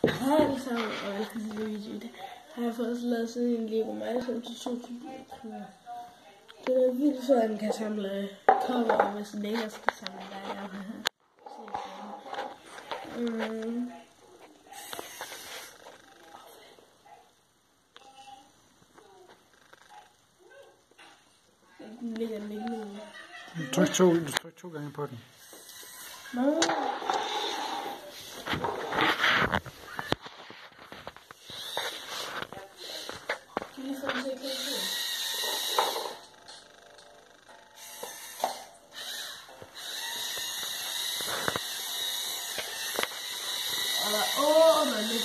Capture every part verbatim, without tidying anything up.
Hej alle sammen, og velkommen til video. Det har jeg fået lavet sådan en Lego Minecraft til to tusind. Det er vildt fed, at den kan samle kopper, og hvis den ikke skal samle der er her. Mm. Den ligger lige nu. Du tryk to, du tryk to gange på den. Nå. Lige få den til at køre på. Og der åh, der er lidt.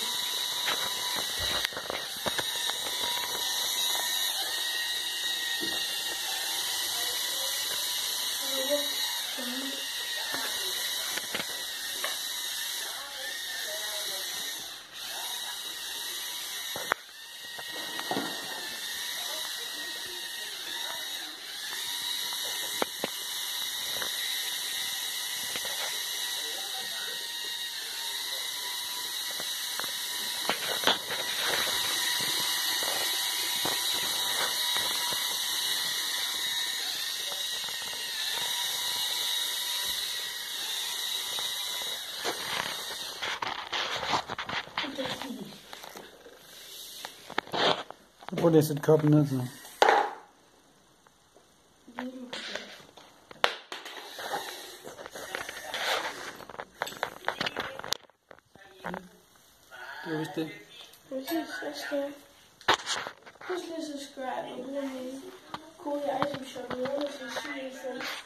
Så prøv lige at sætte koppen ned så. Det var vist det. Præcis, jeg skal husk lige at subscribe og bruge min kode i itemshop, og så siger jeg